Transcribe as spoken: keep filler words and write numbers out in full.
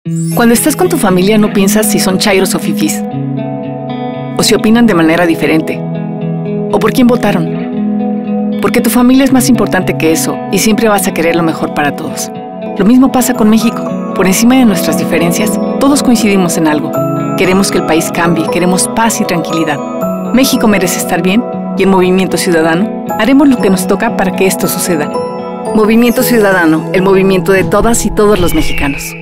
Cuando estás con tu familia no piensas si son chairos o fifís, o si opinan de manera diferente, o por quién votaron. Porque tu familia es más importante que eso y siempre vas a querer lo mejor para todos. Lo mismo pasa con México. Por encima de nuestras diferencias, todos coincidimos en algo. Queremos que el país cambie, queremos paz y tranquilidad. México merece estar bien y en Movimiento Ciudadano haremos lo que nos toca para que esto suceda. Movimiento Ciudadano, el movimiento de todas y todos los mexicanos.